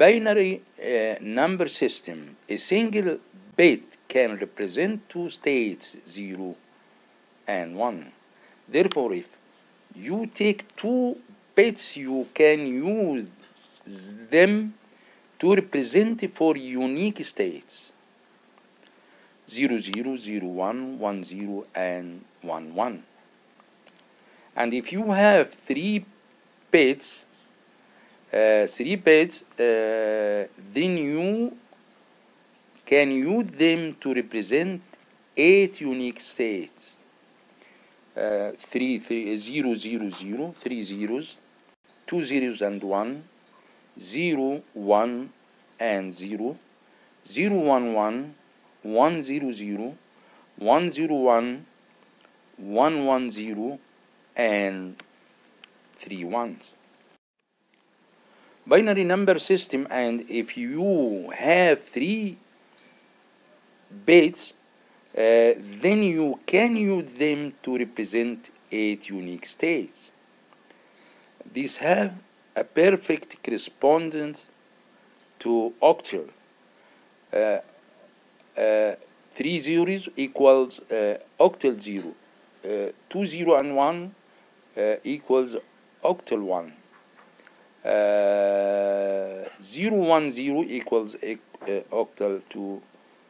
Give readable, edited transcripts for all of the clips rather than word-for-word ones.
binary number system, a single bit can represent two states, 0 and 1. Therefore, if you take two bits, you can use them to represent four unique states, 0, 0, 0, 1, 1, 0, and 1, 1. And if you have three bits, then you can use them to represent 8 unique states. 0, 0, 0, 3 zeros, 2 zeros and 1, 0, 1 and 0, 0, 1, 1, 1, 0, 0, 1, 0, 1, 1, 1, 0, and 3 ones. Binary number system, and if you have 3 bits, then you can use them to represent 8 unique states. These have a perfect correspondence to octal. 3 zeros equals octal 0. 2 0 and 1 equals octal 1. 0 1 0 equals octal 2.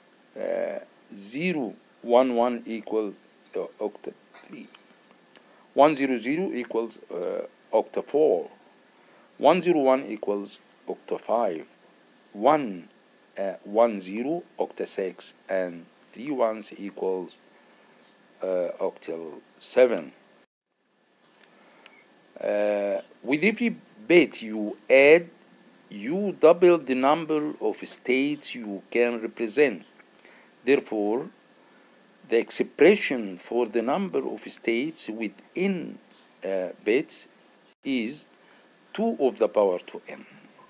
0 1 1 equals octal 3. 1 0 0 equals octa 4. 1 0 1 equals octa 5. 1 1 0 octa 6, and 3 ones equals octal 7. With every bit you add, you double the number of states you can represent. Therefore, the expression for the number of states within bits is 2 to the power 2n.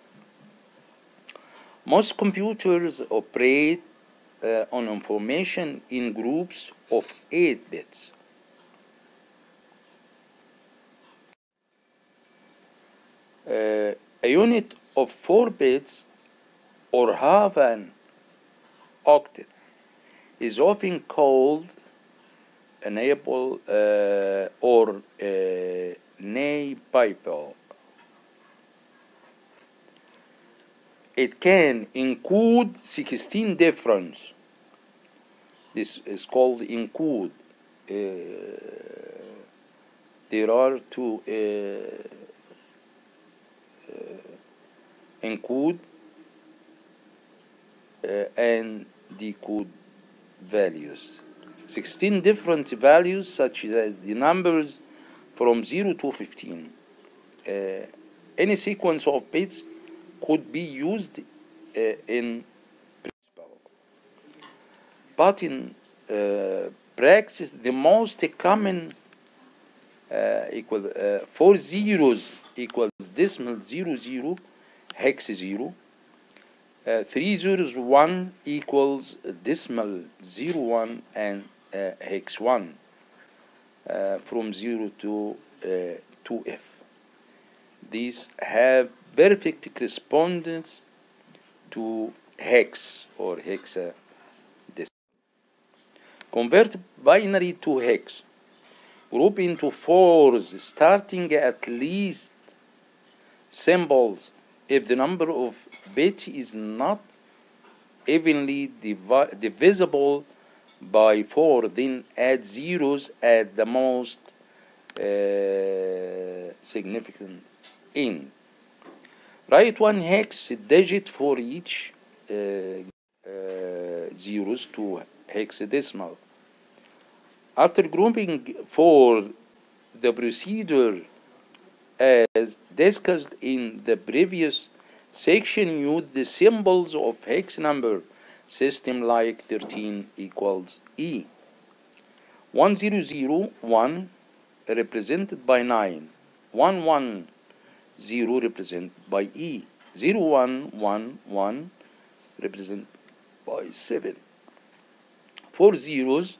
Most computers operate on information in groups of 8 bits. A unit of 4 bits or half an octet is often called a nabple or nabple. It can include 16 difference. This is called encode. There are two encode and decode values. 16 different values, such as the numbers from 0 to 15. Any sequence of bits could be used in principle. But in practice, the most common 4 zeros equals decimal 0 0 hex 0. 3 zeros 1 equals decimal 0 1 and hex 1 from 0 to 2f. These have perfect correspondence to hex or hexadecimal. Convert binary to hex. Group into 4s starting at least symbols. If the number of bits is not evenly divisible by 4, then add zeros at the most significant end. Write 1 hex digit for each zeros to hexadecimal. After grouping for the procedure as discussed in the previous section, use the symbols of hex number system like 13 equals E. 1 0 0 1 represented by 9. 1 1 0 represented by E. 0 1 1 1 represented by 7. 4 zeros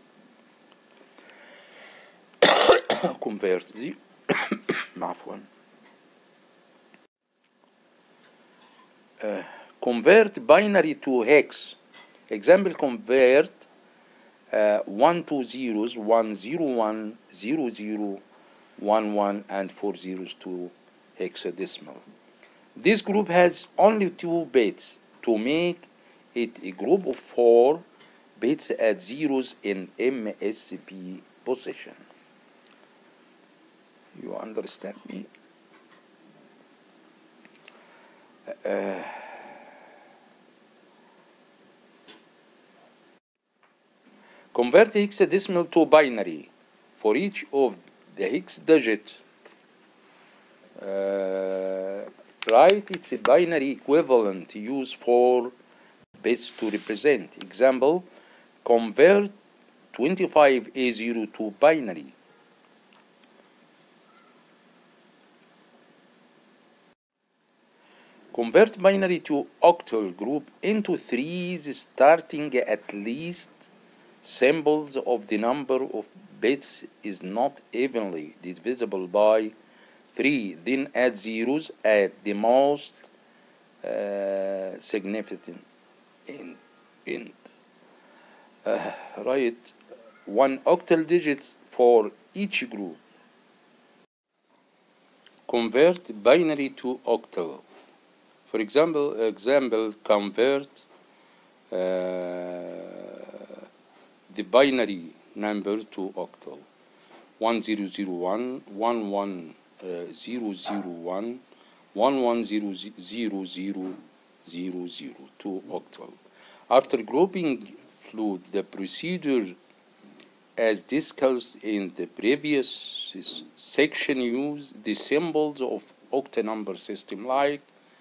convert عفوا convert binary to hex. Example, convert 1 2 zeros, 1 0 1 0 0 1 1 and 4 zeros to hexadecimal. This group has only 2 bits. To make it a group of 4 bits at zeros in MSB position. You understand me? Convert hexadecimal to binary. For each of the hex digit, write its binary equivalent. Use 4 bits to represent. Example, convert 25A0 to binary. Convert binary to octal group into threes starting at least symbols of the number of bits is not evenly divisible by 3. Then add zeros at the most significant end. Write 1 octal digits for each group. Convert binary to octal. For example, convert the binary number to octal. 1001, 11001, 110000 to octal. After grouping through the procedure as discussed in the previous section, use the symbols of octa number system like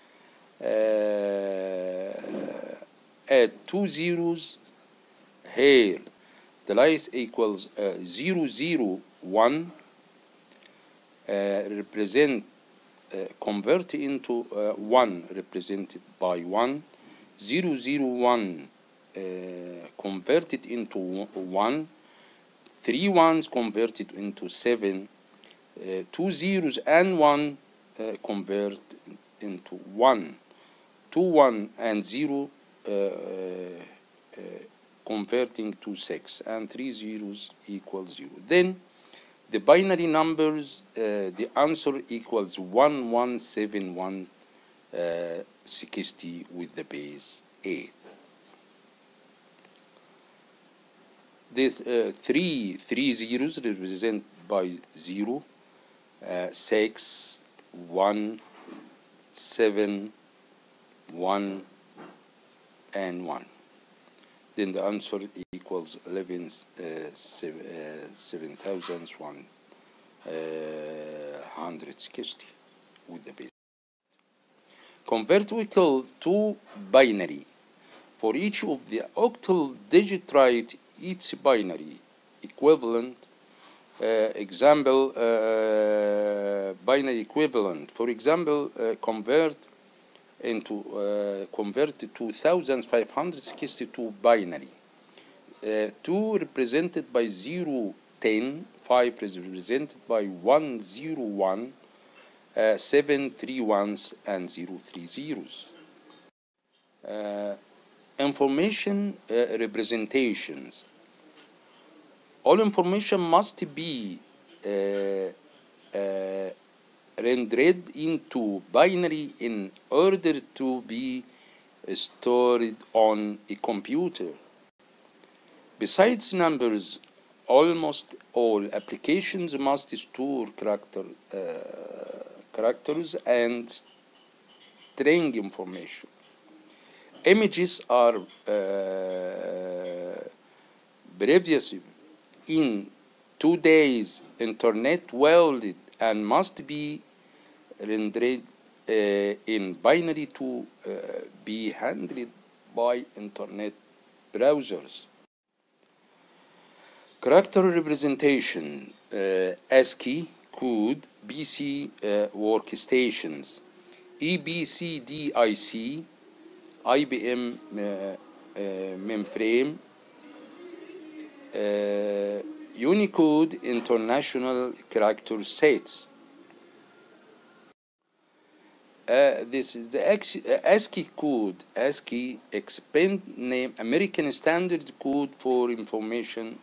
add 2 zeros here. The lice equals 001 represent convert into 1 represented by 1, 001 converted into 1, 3 ones converted into 7, 2 zeros and 1 convert into 1, 2 1 and 0 converting to 6, and 3 zeros equals 0. Then the binary numbers, the answer equals 117160 with the base 8. This 3 zeros represent by 0, 6, 1, 7, 1, and 1. Then the answer equals 7,160 with the base. Convert octal to binary. For each of the octal digit, write each binary equivalent. Example, binary equivalent. For example, convert to 2562 binary. 2 represented by 0, 10, 5 is represented by 1, 0, 1, 7, 3 ones, and 0, 3 zeros. Information representations. All information must be rendered into binary in order to be stored on a computer. Besides numbers, almost all applications must store characters and string information. Images are previously in today's internet world and must be rendered in binary to be handled by internet browsers. Character representation, ASCII code, PC workstations, EBCDIC, IBM mainframe, Unicode international character sets. this is the ASCII code, ASCII expand name, American Standard Code for Information.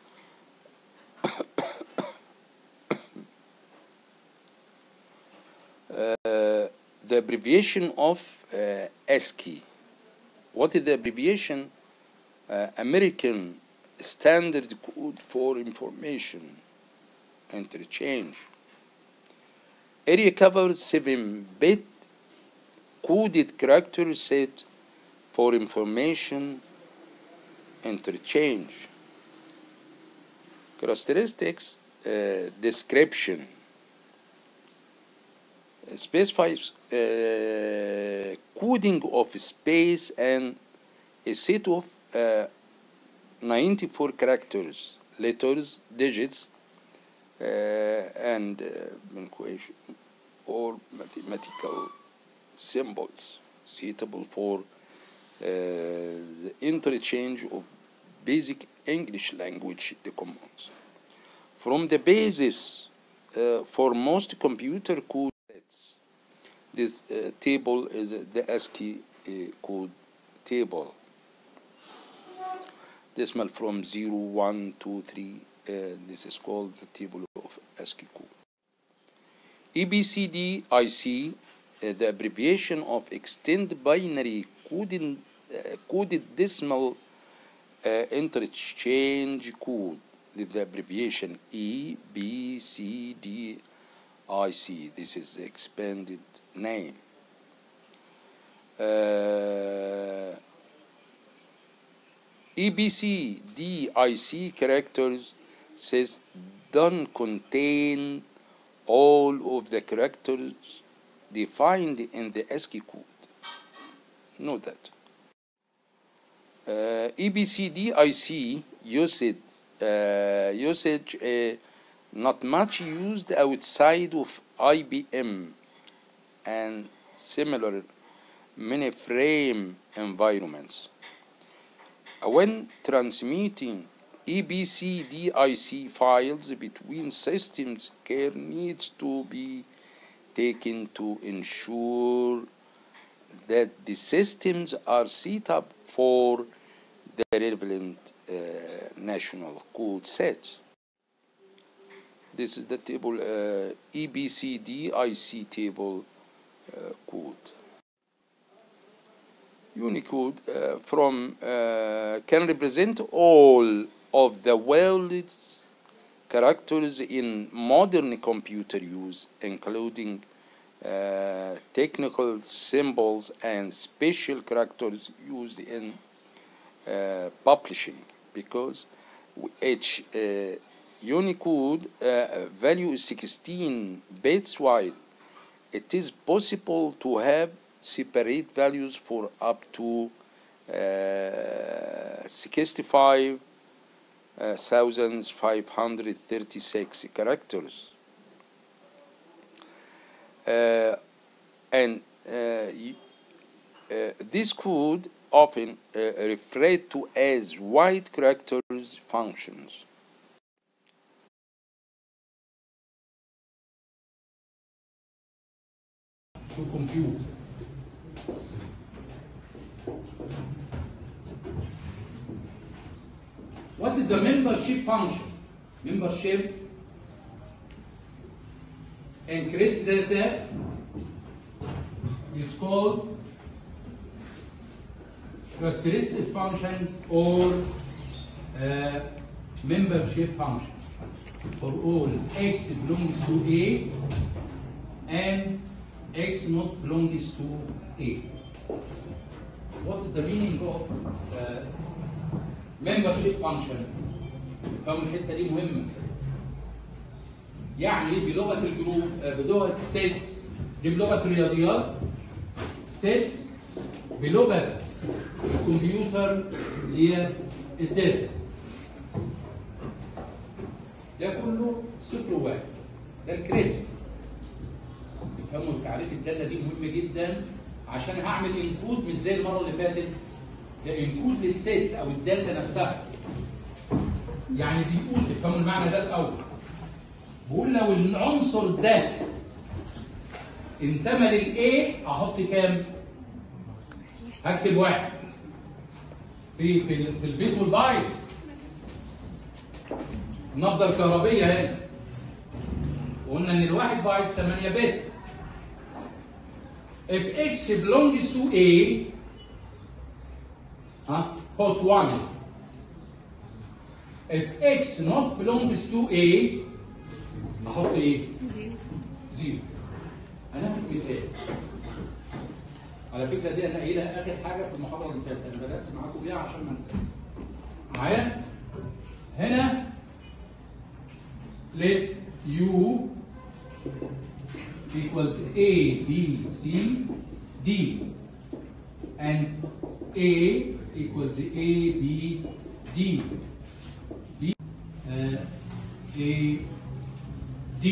The abbreviation of ASCII. What is the abbreviation? American Standard Code for Information Interchange. Area covers 7-bit coded character set for information interchange. Characteristics, description. Specifies coding of space and a set of 94 characters, letters, digits, and punctuation or mathematical symbols suitable for the interchange of basic English language commands. From the basis for most computer code sets, this table is the ASCII code table. Decimal from 0, 1, 2, 3. This is called the table of ASCII code. EBCDIC, the abbreviation of Extended Binary Coded Decimal Interchange Code. The abbreviation EBCDIC. This is the expanded name. EBCDIC characters says don't contain all of the characters defined in the ASCII code. Note that. EBCDIC usage not much used outside of IBM and similar mainframe environments. When transmitting EBCDIC files between systems, care needs to be taken to ensure that the systems are set up for the relevant national code sets. This is the table, EBCDIC table code. Unicode can represent all of the world's characters in modern computer use, including technical symbols and special characters used in publishing, because each Unicode value is 16 bits wide. It is possible to have separate values for up to 65,536 characters. This code often referred to as wide characters functions. To compute. What is the membership function? Membership encrypted data is called restricted function or membership function for all x belongs to A and x not belongs to A. What is the meaning of membership function؟ فهم الحته دي مهمه. يعني بلغه الجروب، بلغه السيلز دي بلغه الرياضيات، سيلز بلغه الكمبيوتر اللي هي الداتا. ده كله صفر وواحد، ده الكريزي. يفهموا تعريف الداتا دي مهم جدا عشان هعمل انكود مش زي المره اللي فاتت. ده انكود للسيلز او الداتا نفسها. يعني بيقول افهموا المعنى ده الاول. بيقول لو العنصر ده انتمى للA احط كام؟ هكتب 1 في البيت والبايت. النبضه الكهربيه هنا وقلنا ان الواحد بايت 8 بت. if x belongs to A put 1. if x not belongs to A احط ايه؟ 0. هناخد مثال. على فكره دي انا قايلها اخر حاجه في المحاضره اللي فاتت، انا بدات معاكم بيها عشان ما انساش. معايا؟ هنا let U equals A, B, C, D and A equals A, B, D. B A, D.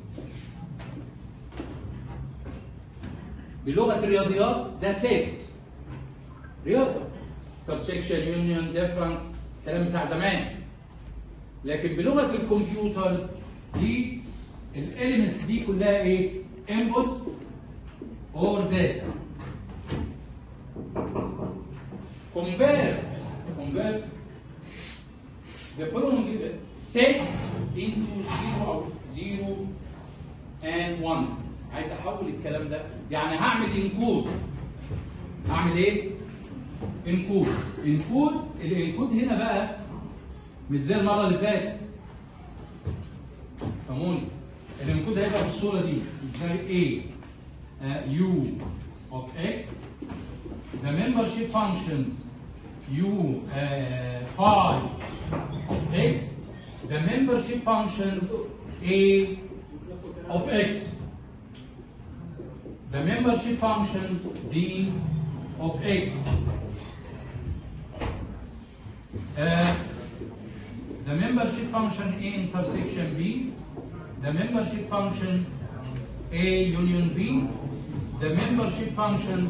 بلغة الرياضيات ده 6 رياضة intersection union difference الكلام بتاع زمان. لكن بلغة الكمبيوتر دي الاليمنتس دي كلها ايه؟ inputs or data. convert the following sets into 0 and 1. عايز احول الكلام ده، يعني هعمل انكود. هعمل ايه؟ انكود. الانكود هنا بقى مش زي المره اللي فاتت. فهموني؟ الانكود هيبقى بالصوره دي زي A U of X. The membership functions U phi of X. The membership functions A of X. The membership function D of X. The membership function A intersection B. The membership function A union B. The membership function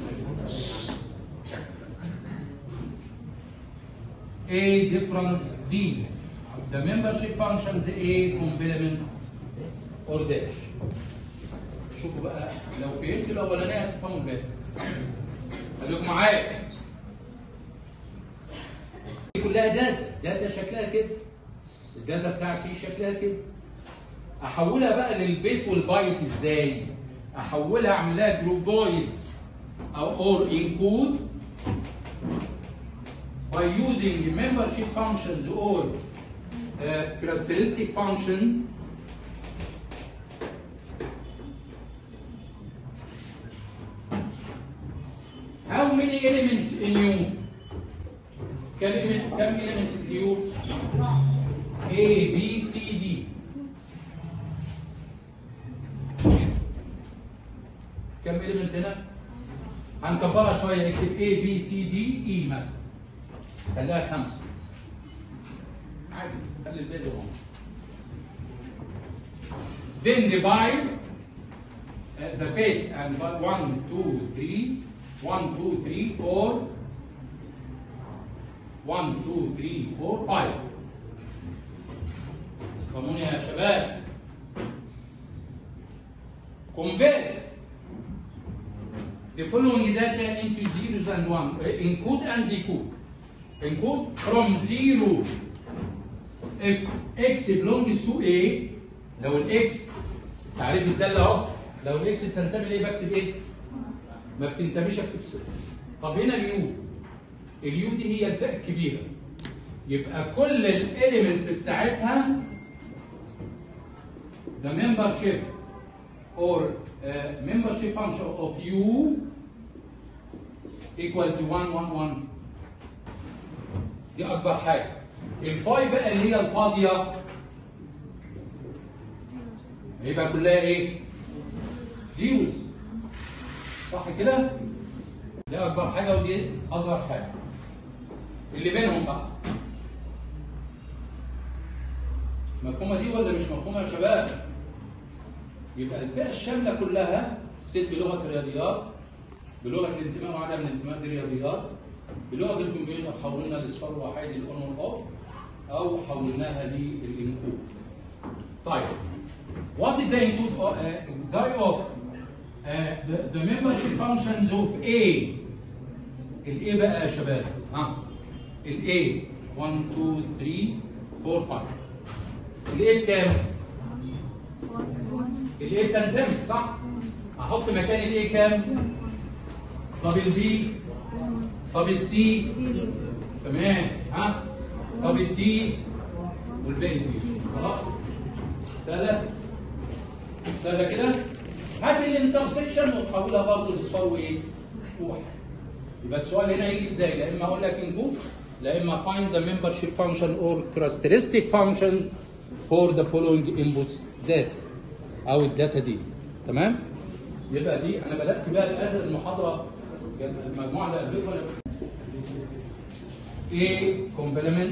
A difference B. The membership functions A complement or dash. شوفوا بقى لو فهمت الاولانيه هتفهموا الباقي. خليكم معايا. دي كلها داتا شكلها كده. الداتا بتاعتي شكلها كده. احولها بقى للبيت والبايت ازاي؟ احولها اعمل لها جروبويد او انكود by using membership functions or characteristic function. How many elements in U? كم element in U? A, B, C, D. كم element هنا؟ هنكبرها شوية اكتب A, B, C, D, E مثلا. خليها 5. عادي خلي الباقي زي ما هو. Then divide the bit and 1, 2, 3. 1, 2, 3, 4. 1, 2, 3, 4, 5. فهموني يا شباب. Convert the following data into zeros and ones. Encode and decode. Encode from 0 if x belongs to A. لو الاكس تعريف الداله اهو. لو الاكس بتنتمي لايه بكتب ايه؟ ما بتنتميش اكتب 0. طب هنا اليو دي هي الفئه الكبيره. يبقى كل الاليمنتس بتاعتها the membership or membership function of U equals 1 1 1. دي اكبر حاجه. الفاي بقى اللي هي الفاضيه هيبقى كلها ايه؟ زيروز. صح كده؟ دي اكبر حاجه ودي اصغر حاجه. اللي بينهم بقى. مفهومه دي ولا مش مفهومه يا شباب؟ يبقى الفئه الشامله كلها الست بلغه الرياضيات، بلغه الانتماء وعدم الانتماء دي الرياضيات، بلغه الكمبيوتر حولنا الاصفار وحيد الاون والاوف او حولناها للانكود. طيب what is the encode die of the membership functions of A. ال A بقى يا شباب ال A 1 2 3 4 5. ال A بكام؟ ال A بتنتمي صح؟ احط مكان ال A كام؟ طب ال B؟ طب ال C؟ تمام طب ال D؟ والباقي زيرو. خلاص؟ سهلة كده؟ هات الانترسكشن وتحولها برضه لاصفار ايه؟ واحد. يبقى السؤال هنا يجي ازاي؟ لا اما اقول لك انبوت، لا اما find the membership function or characteristic function for the following inputs data او الداتا دي. تمام؟ يبقى دي انا بدات بقى لاخر المحاضره المجموعه اللي قبلكم. A complement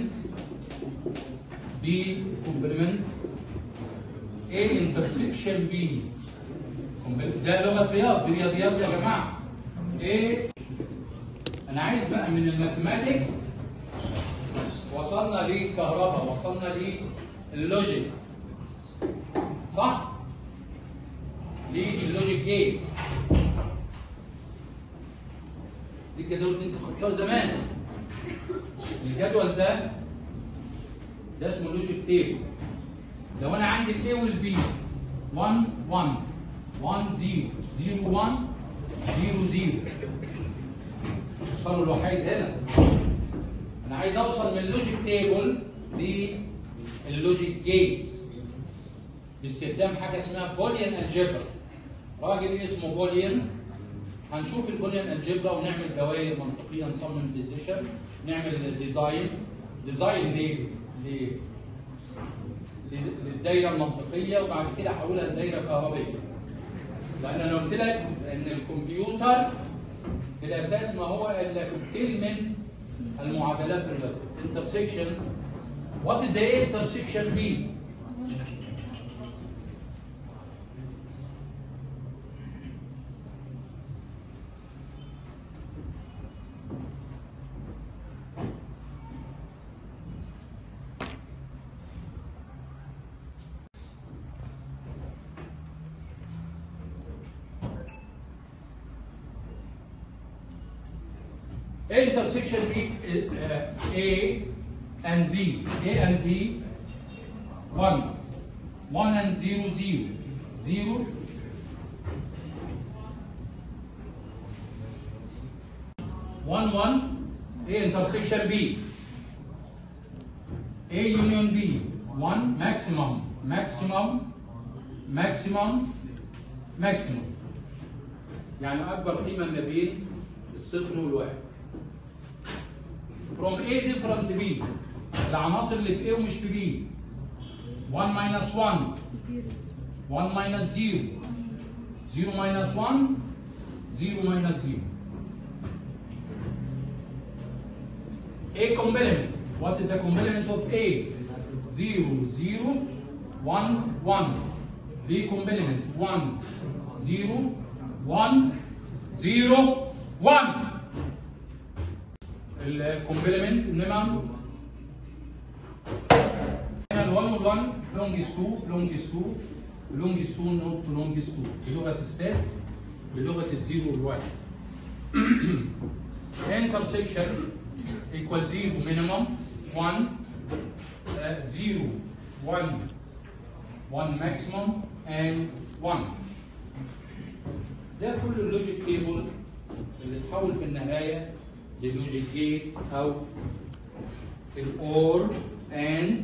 B complement A intersection B. ده لغه رياض، دي رياضيات يا جماعه. ايه انا عايز بقى من الماثيماتكس وصلنا للكهرباء، وصلنا لللوجيك صح؟ لللوجيك جيت دي الجدول اللي انتوا خدتوها زمان. الجدول ده اسمه لوجيك تيبل. لو انا عندي الاي والبي 1 1 1 0 0 1 0 0 اصفار الوحيد هنا. انا عايز اوصل من اللوجيك تيبل لللوجيك جيت باستخدام حاجه اسمها بوليان الجبرا. راجل اسمه بوليان، هنشوف البوليان الجبرا ونعمل دوائر منطقيه، نصمم ديزيشن، نعمل ديزاين للدايره المنطقيه، وبعد كده احولها لدايره كهربائيه. لان انا قلت لك ان الكمبيوتر في الاساس ما هو الا كوكتيل من المعادلات الرياضيه. intersection. What did the intersection be? Intersection B, A and B. A and B, 1. 1 and 0, 0. 0. 1, 1. A intersection B. A union B. 1 maximum. Maximum. Maximum. Maximum. يعني أكبر قيمة ما بين الصفر والواحد. From A difference B. العناصر اللي في A ومش في B. 1 minus 1. 1 minus 0. 0 minus 1. 0 minus 0. A complement. What is the complement of A? 0, 0, 1, 1. B complement. 1, 0, 1, 0, 1. الكومبلمنت انما هنا ال 1 وال 1 لونجز 2 لونجز 2 لونجز 2 نوت لونجز 2 بلغه السادس بلغه الزيرو والواحد. intersection equal 0 minimum 1 0 1 1 maximum and 1. ده كل اللوجيك تيبل اللي تحول في النهايه للوجيك جيت او الاور and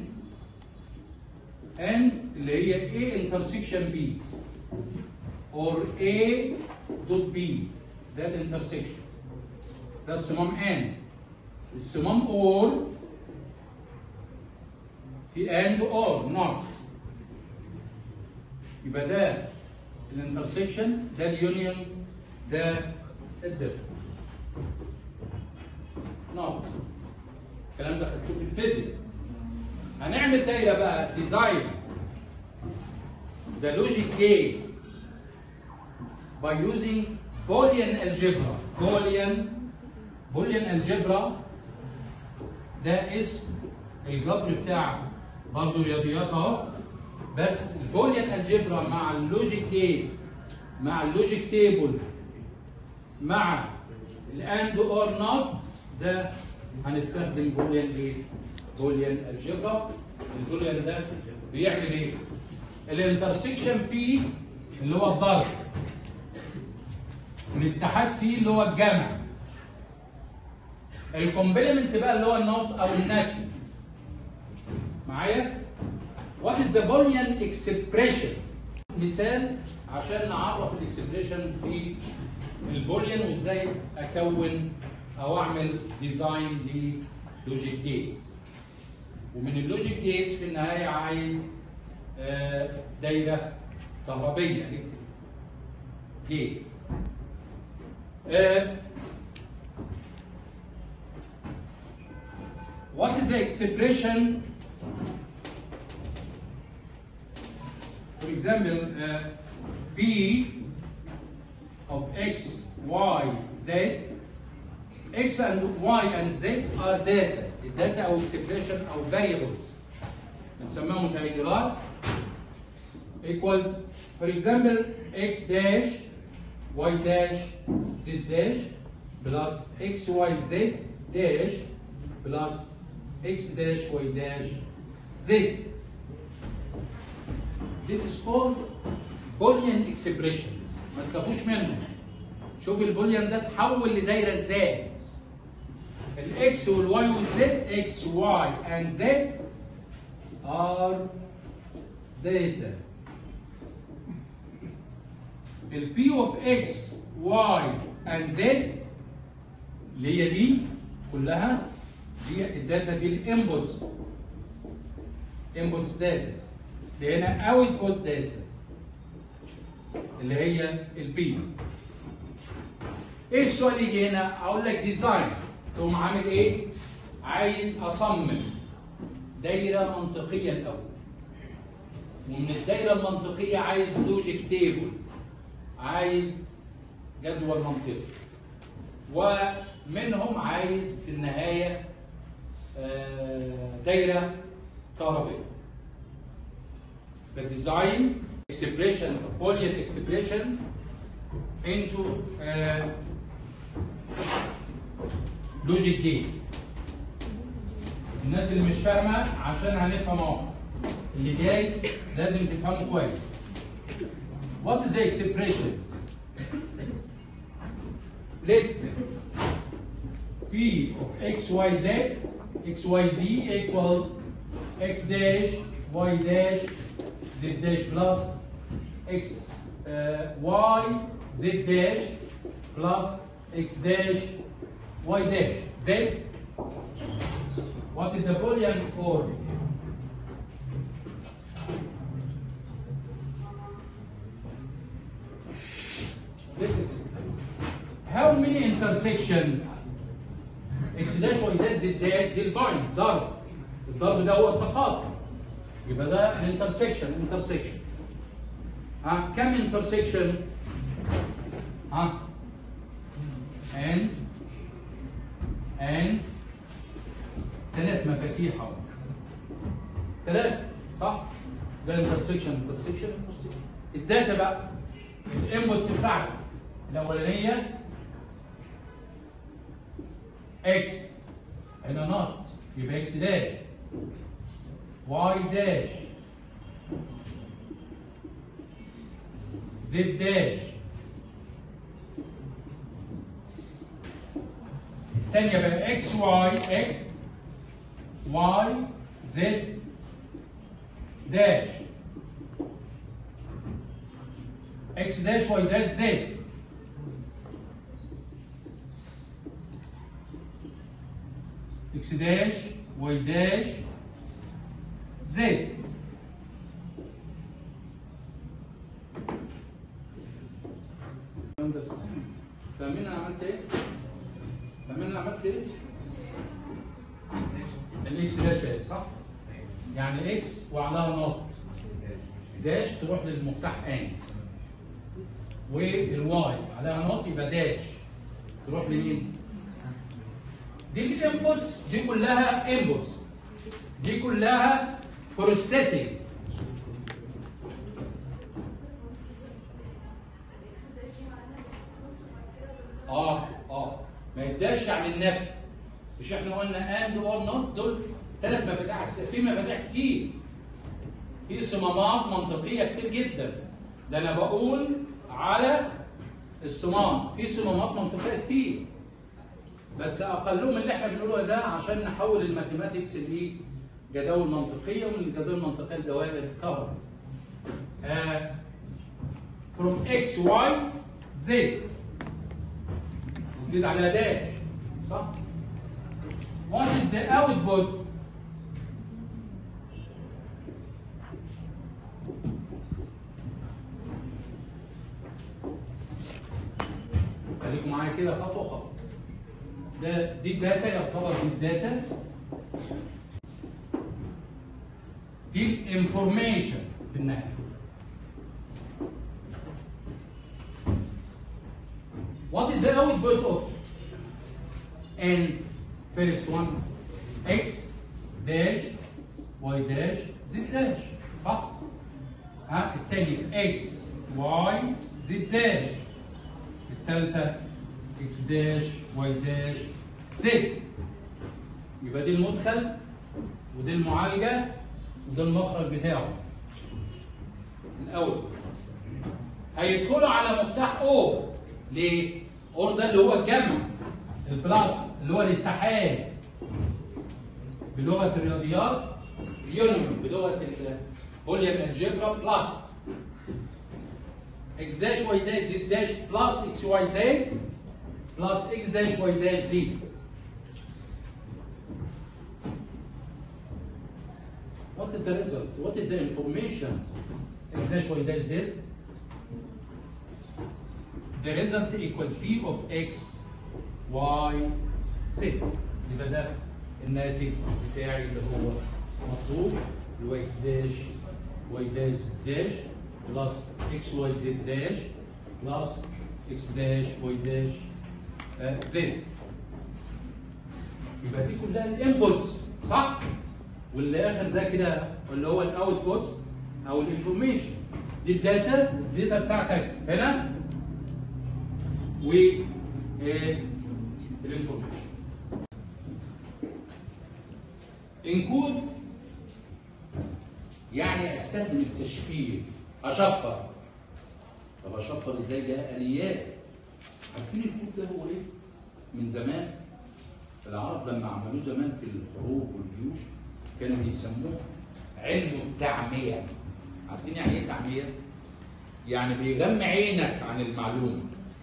اللي هي A intersection B or A dot B. that intersection ده الصمام and. الصمام or في and or not. يبقى ده الانترسكشن، ده اليونيون، ده الدفع. نقط. الكلام ده خدتوه في الفيزيك. هنعمل دايره بقى ديزاين the logic gates by using Boolean algebra. Boolean algebra ده اسم الجبر بتاع برضه رياضيات اهو، بس البوليان الجبرا مع اللوجيك جيتس مع اللوجيك تيبل مع الاند اور نوت، ده هنستخدم بوليان ايه؟ بوليان الجبرا. البوليان ده بيعمل ايه؟ الانترسكشن فيه اللي هو الضرب، الاتحاد فيه اللي هو الجمع، الكومبلمنت بقى اللي هو النوت او النفي. معايا؟ What is the Boolean expression؟ مثال عشان نعرف الاكسبريشن في البوليان وازاي اكون او اعمل ديزاين للوجيك جيتس. ومن اللوجيك جيتس في النهايه عايز دايره كهربيه جيت. What is the expression? For example, P of x, y, z. X and y and z are data. الداتا أو expression أو variables بنسميها متغيرات. Equal, for example, x dash, y dash, z dash plus x, y, z dash plus x dash, y dash, z. This is called Boolean expression. ما تخافوش منه. شوف البوليان ده اتحول لدايره ازاي. الاكس والواي والزد، اكس واي اند زد ار داتا. البي اوف اكس واي اند زد اللي هي دي كلها، دي الداتا دي الانبوتس، انبوتس داتا. دي هنا اوتبوت داتا اللي هي البي. ايه السؤال اللي يجي هنا؟ اقول لك ديزاين، تقوم عامل ايه؟ عايز اصمم دايره منطقيه الاول، ومن الدايره المنطقيه عايز لوجيك تيبل، عايز جدول منطقي، ومنهم عايز في النهايه دايره كهربائيه. The design expression of Boolean expressions into logic gate. الناس اللي مش فاهمه عشان هنفهم اهو، اللي جاي لازم تفهمه كويس. What is the expressions? Let P of x, y, z, x, y, z equal x dash, y dash, z dash plus x, y, z dash plus x dash, y dash, z. What is the Boolean form? Listen. How many intersection x dash, y dash, z dash دي البوينت ضرب. الضرب ده هو التقاطع. يبقى ده الانترسكشن. ها كم انترسكشن؟ ها and ثلاث مفاتيح اهو. ثلاثة صح؟ ده انترسكشن. الداتا بقى الانبوتس بتاعتك الاولانية x هنا نوت يبقى x داش، y داش، z داش. الثانية بقى x y z داش، x داش y داش z. x داش y داش z. فاهمين انا عملت ايه؟ الاكس داش اهي صح؟ يعني اكس وعليها نقط داش تروح للمفتاح ان، والواي عليها نقط يبقى داش تروح لمين؟ دي الانبوتس، دي كلها انبوتس، دي كلها بروسيسنج. ما يبداش يعني النفي. مش احنا قلنا اند اور نوت دول 3 مفاتيح، في مفاتيح كتير، في صمامات منطقيه كتير جدا. ده انا بقول على الصمام، في صمامات منطقيه كتير، بس اقلهم اللي احنا بنقوله ده عشان نحول الماثيماتكس لجداول منطقيه، ومن الجداول المنطقيه لدوائر كهرباء. from x y z زد عليها داش، صح؟ what is the output خليكم معايا كده خطوه خطوه. دي الداتا، يعتبر دي الداتا، دي الانفورميشن في النهايه. What is the output of n first one x dash y dash z dash، صح؟ الثاني x y z dash، الثالثة x dash y dash z. يبقى دي المدخل ودي المعالجة وده المخرج بتاعه. الأول هيدخلوا على مفتاح O. ليه؟ اور ده اللي هو الجمع، البلاس اللي هو الاتحاد بلغه الرياضيات، يونيون بلغه البوليان الجبرا، بلس اكس داش واي داش زد داش بلس اكس واي زد بلس اكس داش واي داش زد. What is the result? What is the information? X dash y dash z. The result equal P of x, y, z. يبقى ده الناتج بتاعي اللي هو مطلوب، اللي هو x داش y داش z داش بلس x y z داش بلس x داش y داش z. يبقى دي كلها الانبوتس، صح؟ واللي اخر ده كده اللي هو الاوتبوت او الانفورميشن. دي الداتا بتاعتك هنا والانفورميشن. انكود يعني استخدم التشفير، اشفر. طب اشفر ازاي؟ ده اليات. عارفين الكود ده هو ايه؟ من زمان العرب لما عملوه زمان في الحروب والجيوش كانوا بيسموه علم التعمية. عارفين يعني ايه تعمية؟ يعني بيغمي عينك عن المعلومة.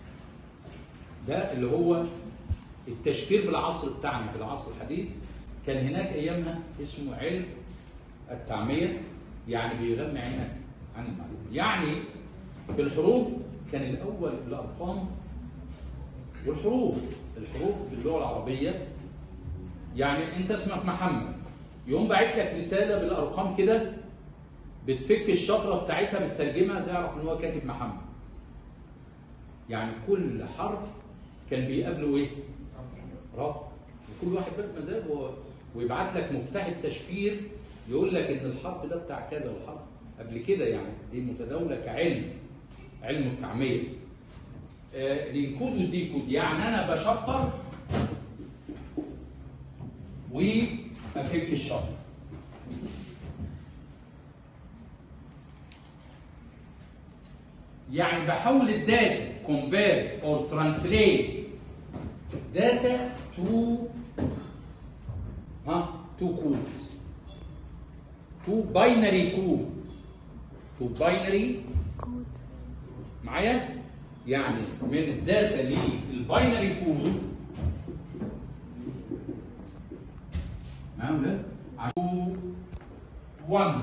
ده اللي هو التشفير بالعصر بتاعنا في العصر الحديث، كان هناك ايامها اسمه علم التعمية، يعني بيغمي عينك عن المعلومة. يعني في الحروب كان الاول الارقام والحروف. الحروف باللغة العربية يعني انت اسمك محمد، يقوم باعت لك رسالة بالارقام كده، بتفك الشفرة بتاعتها بالترجمة تعرف ان هو كاتب محمد. يعني كل حرف كان بيقابله ايه؟ رقم. وكل واحد بقى بمزاجه ويبعت لك مفتاح التشفير يقول لك ان الحرف ده بتاع كذا والحرف قبل كده. يعني دي متداوله كعلم، علم التعميه. الانكود والديكود يعني انا بشفر وافك الشفره. يعني بحول الداتا convert or translate data to codes, to binary code, to binary معايا؟ يعني من الداتا للباينري كود معايا ولا؟ 1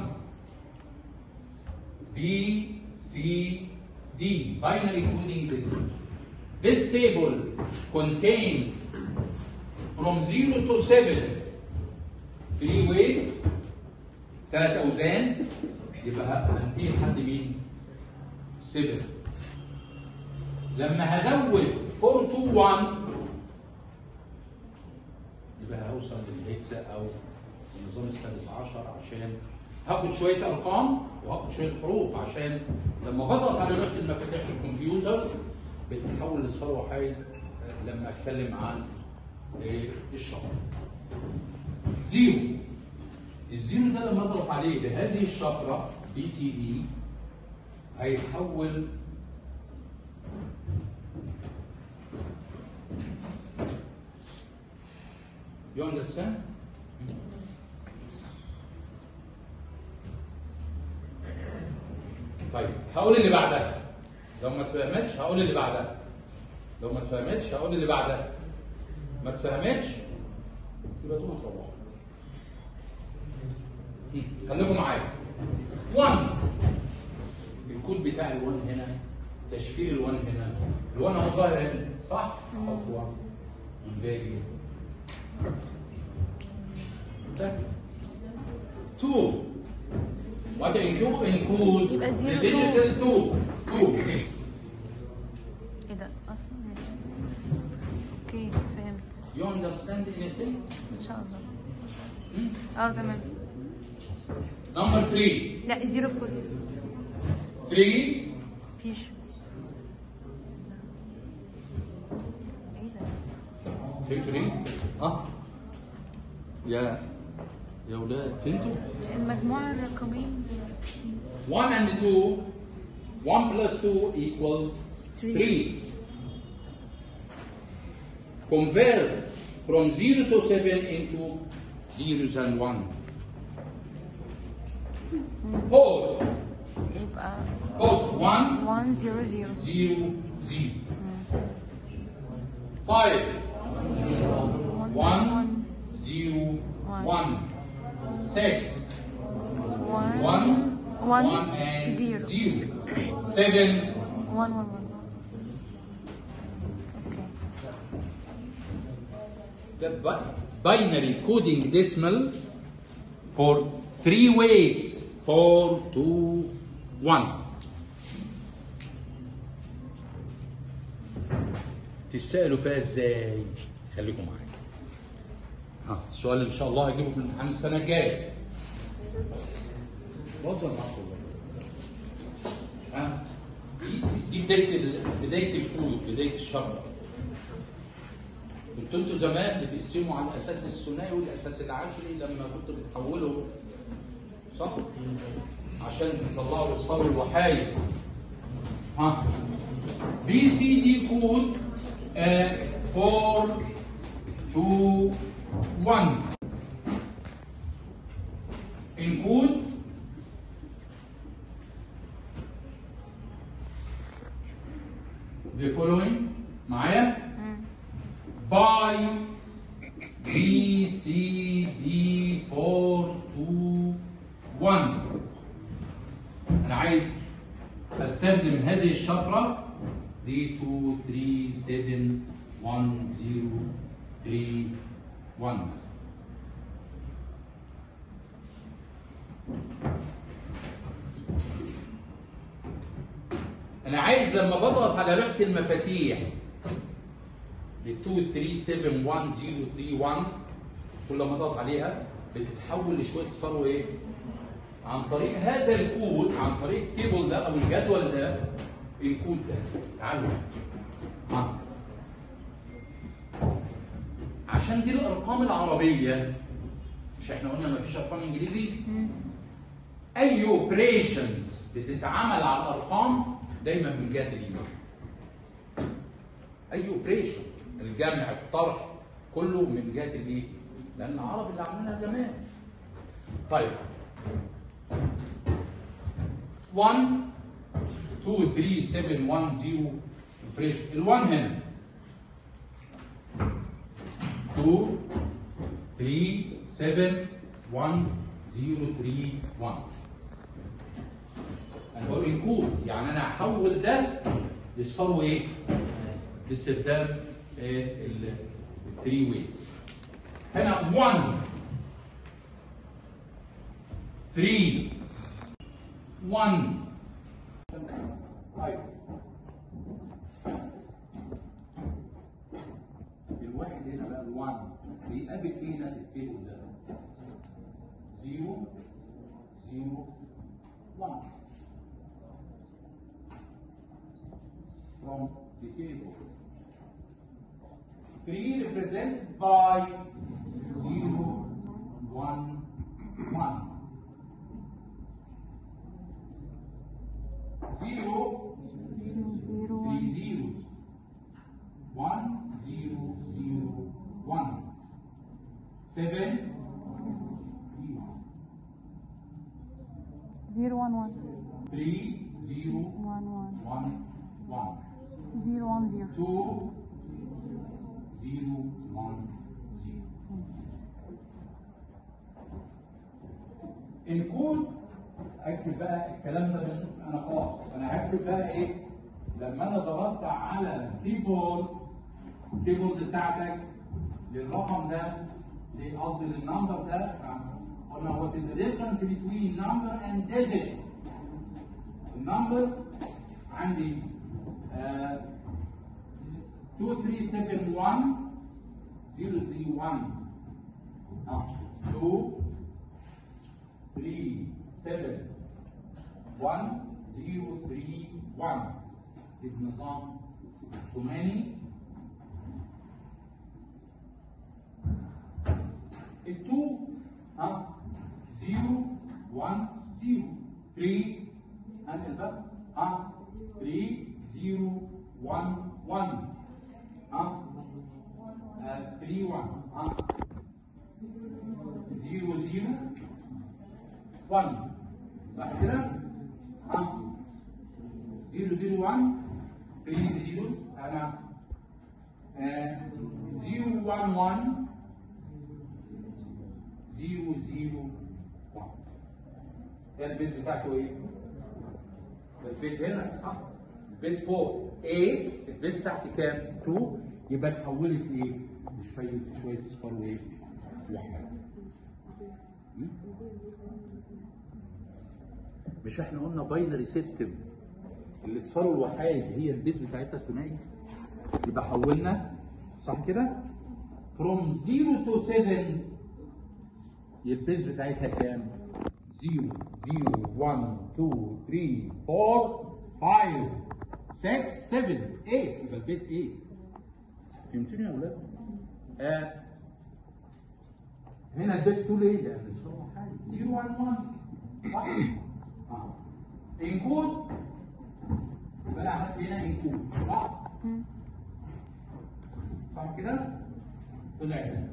B C D binary coding list. This table contains from 0 to 7 3 weights، 3 أوزان، يبقى هنتهي لحد مين؟ 7. لما هزود 4 to 1 يبقى هوصل للهكسا أو النظام السادس عشر، عشان هاخد شوية أرقام وهاخد شوية حروف، عشان لما بضغط على لوحة المفاتيح في الكمبيوتر بتتحول لصفر وحيد لما اتكلم عن الشفره. زيرو، الزيرو ده لما اضغط عليه بهذه الشفره بي سي دي هيتحول You understand؟ طيب هقول اللي بعدها. لو ما اتفهمتش هقول اللي بعدها. لو ما اتفهمتش هقول اللي بعدها. ما اتفهمتش يبقى تقوموا تروحوا. خليكم معايا. 1 الكود بتاع ال1 هنا، تشفير ال1 هنا، ال1 اهو ظاهر هنا صح؟ احط 1 والباقي 2 وات انكود يبقى 0 الديجيتال 2 ايه ده اصلا؟ اوكي فهمت. You understand anything؟ ان شاء الله. تمام. نمبر 3 لا 0 في كل 3 مفيش. ايه ده؟ فهمتوا ليه؟ يا ولاد فهمتوا؟ المجموعة الرقمين 1 and 2 1 plus 2 equals 3. Convert from 0 to 7 into zeros and 1. 4 يبقى 1 1 0 0 0 0. 5 1 0 1. 6 1 1 and 0. 7 1 1 1. The binary coding decimal for 3 weights 4 2 1. تسألوا فيها ازاي؟ خليكم معايا. السؤال ان شاء الله هجيبه في الامتحان السنه الجايه. بهزر معاكم والله. دي بدايه الكود، بدايه الشفره. انتوا زمان بتقسموا على الاساس الثنائي والاساس العشري لما كنتوا بتحولوا صح؟ عشان تطلعوا اصفار الوحايد. بي سي دي كود 4 2 1 include the following معايا by B C D 4 2 1. أنا عايز أستخدم هذه الشفرة 3 2 3 7 1 0 3 1. أنا عايز لما بضغط على لوحة المفاتيح ل 2 3 7 1 0 3 1 كل ما اضغط عليها بتتحول لشويه اصفار وايه؟ عن طريق هذا الكود، عن طريق التيبل ده او الجدول ده، الكود ده. تعالوا عشان دي الارقام العربيه، مش احنا قلنا ما فيش ارقام انجليزي؟ اي اوبريشنز بتتعمل على الارقام دايما من جهه اليمين. اي اوبريشن، الجمع الطرح كله من جهه الايه؟ لان العرب اللي عاملينها زمان. طيب 1 2 3 7 1 0 اوبريشن. ال1 هنا 2 3 7 1 0 3 1. انا بقول انكود، يعني انا هحول ده لاصفاره ايه؟ باستخدام الثري ويز. هنا 1 3 1. طيب الواحد هنا بقى ال1 بيقابل ايه هنا في التيبل ده؟ 0 0 1 from the table. 3 represented by 0, 1, 1. 0, 0 3 1 zeros. 1, 0, 0, 1. 7, 3, 1. 0 1 1 3, 0, 1 1 1, 1. 0 1 0 2, 0, 1, 0. الكود اكتب بقى الكلام ده من نقاط. انا هكتب بقى ايه؟ لما انا ضغطت على الكيبورد بتاعتك للرقم ده، قصدي للنمبر ده، قلنا what is the difference between number and digit. النمبر عندي 2371 031 2 3 7 1 0 3 1. النظام الثماني. التو 0 1 0 3 هنقل بقى 3 0 1 1 3 1 0 0 1 صح كده؟ 0 0 1 3 zeros انا 0 1 1 0 0 1. ده البيز بتاعته ايه؟ البيز هنا صح؟ البيز فوق 8 البيز تحت كام؟ 2 يبقى اتحولت ايه؟ شويه اصفار وايه؟ وحدات. مش احنا قلنا باينري سيستم الاصفار والوحايد هي البيز بتاعتها ثنائي؟ يبقى حولنا صح كده؟ from 0 to 7 البيز بتاعتها كام؟ 0 0 1 2 3 4 5 6 7 8 يبقى البيز 8. فهمتوني يا اولاد؟ هنا البيز 2 ليه؟ لان الصفر وحايد 0 1 1 صح؟ انكود يبقى انا عملت هنا انكود صح؟ صح كده؟ طلع هنا.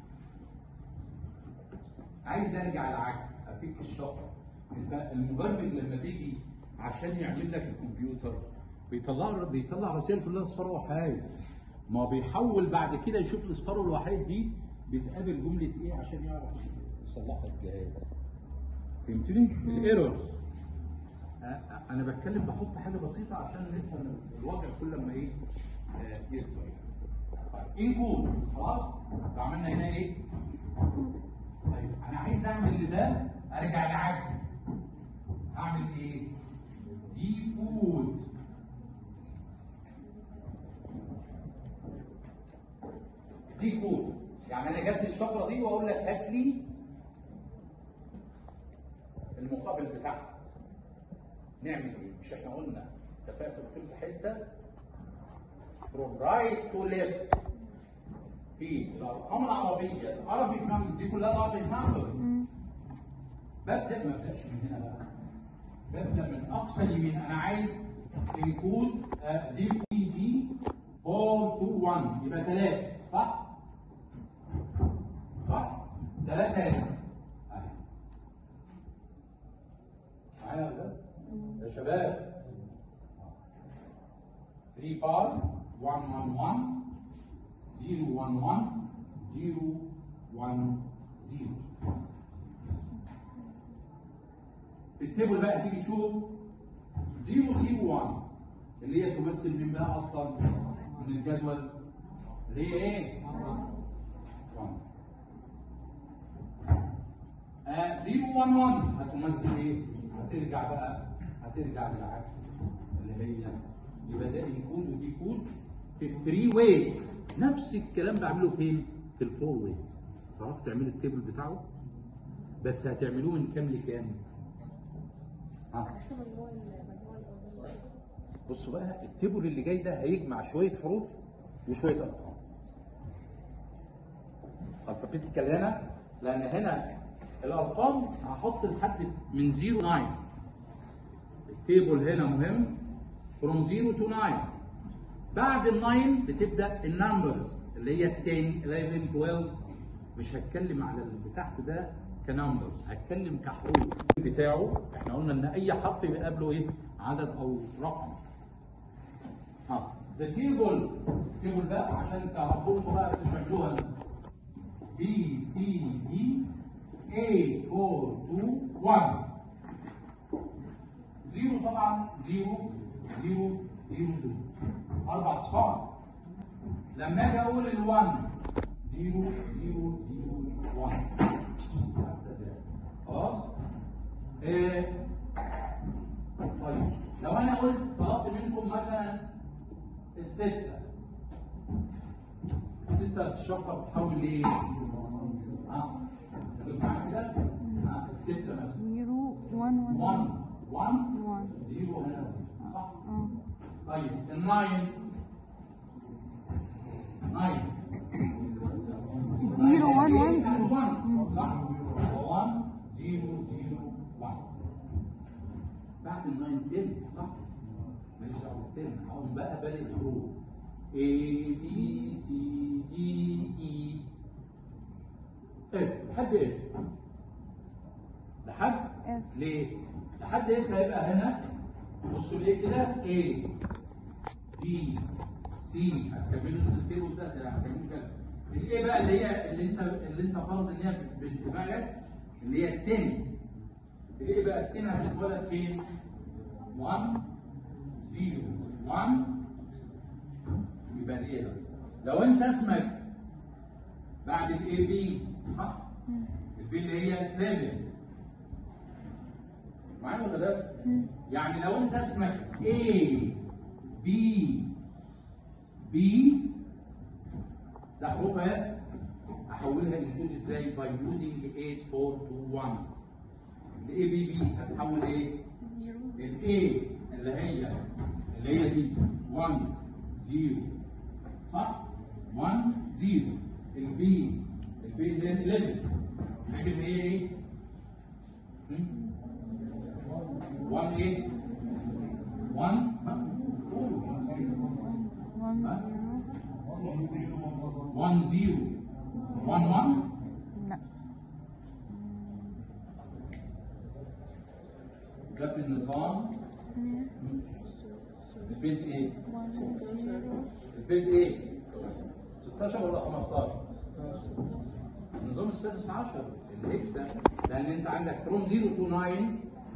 عايز ارجع العكس افك الشفره. انت المبرمج لما بيجي عشان يعمل لك الكمبيوتر بيطلع رسائل كلها اصفار وحايد. ما بيحول بعد كده يشوف الاصفار والوحايد دي بتقابل جمله ايه عشان يعرف يصلحها الجهاز. فهمتني؟ الايرورز. انا بتكلم بحط حاجه بسيطه عشان نفهم الوضع كل ما ايه يكبر. انكود خلاص عملنا هنا ايه؟ طيب انا عايز اعمل لده ارجع العكس. اعمل ايه؟ ديكود. ديكود يعني انا جات لي الشفره دي واقول لك هات لي المقابل بتاعها. نعمل ايه؟ مش احنا قلنا اتفقت قلت لك حته from right to left في الارقام العربيه العربي نمبرز دي كلها العربي نمبر. ببدا ما ابداش من هنا بقى، ببدا من اقصى اليمين. انا عايز انكود دي دي 4 2 1 يبقى 3 صح؟ صح؟ 3 هنا اهي معايا ولا يا شباب؟ 3 بار 1 1 1 0 1 1 0 1 0. في التيبل بقى تيجي تشوف 0 0 1 اللي هي تمثل مين بقى اصلا من الجدول؟ اللي هي ايه؟ 1 0 1 1 هتمثل ايه؟ هترجع بالعكس اللي هي يبقى ده انكود ودي كود في 3 ويز. نفس الكلام بعمله فين؟ في الفور ويز. تعرفوا تعملوا التيبل بتاعه بس هتعملوه من كام لكام؟ بصوا بقى التيبل اللي جاي ده هيجمع شويه حروف وشويه ارقام. الفابيتيكال هنا، لان هنا الارقام هحط لحد من 0 to 9. التيبل هنا مهم from 0 to 9. بعد ال 9 بتبدا النمبرز اللي هي 10 11 12. مش هتكلم على اللي تحت ده كنمبر، هتكلم كحروف بتاعه. احنا قلنا ان اي حرف يبقى قبله ايه؟ عدد او رقم. ده تيبل ده عشان تعرفوا لكم بقى تفهموها. B C D A 4 2 1. 0 طبعا 0 0 0 2 4 اصفار. لما اجي اقول ال 1 0 0 0 1 خلاص؟ طيب لو انا قلت طلبت منكم مثلا الستة تتشفر تتحول لايه؟ معايا كده؟ الستة مثلا 0 1 1 1 1 0 هنا صح؟ طيب ال 9 0 1 1 0 صح؟ 1 0 0 1. بعد ال 9 10 صح؟ ماليش دعوه بال 10. هقوم بقى بادئ الحروف A B C D E F لحد F. لحد F. ليه؟ لحد F هيبقى هنا. بصوا ليه كده؟ A B C هتكملوا التيبل ده هتكملوا كده. الايه بقى اللي انت فرض ان هي بدماغك اللي هي 10. الايه بقى 10 هتتولد فين؟ 1 0 1 يبقى الايه ده. لو انت اسمك بعد الاي بي صح؟ البي اللي هي 11 معايا ولا لا؟ يعني لو انت اسمك A B B ده حروفها احولها انكود ازاي؟ باي يوزنج 8 4 2 1. الاي بي بي هتحول ايه؟ 0. الاي اللي هي دي 1 0 صح؟ 1 0. البي اللي هي 11 لكن هي ايه؟ 1 ايه؟ 1 1 0 1 1. لا ده في النظام البيز ايه؟ البيز ايه؟ 16 ولا 15؟ النظام السادس عشر الهكسا، لان انت عندك from 0 to 9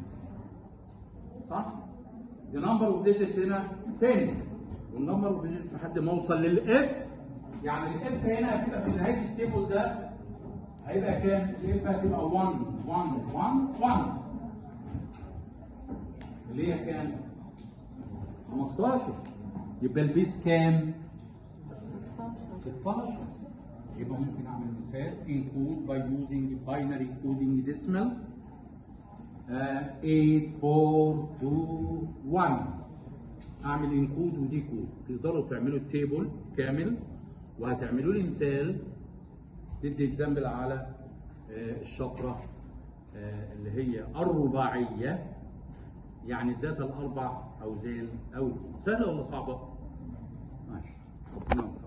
صح؟ the number of digits هنا 10 والنمبر اوف digits لحد ما اوصل للاف. يعني الاف هنا هتبقى في نهايه التيبل ده هيبقى كام؟ الاف هتبقى 1 1 1 1 اللي هي كام؟ 15. يبقى البيس كام؟ 16. يبقى ممكن اعمل مثال include by using binary coding decimal 8 4 2 1. اعمل انكود وديكود. تقدروا تعملوا التيبل كامل وهتعملوا لي مثال تدي اكزامبل على الشفره اللي هي الرباعيه، يعني ذات الاربع اوزان او سهله ولا صعبه؟ ماشي.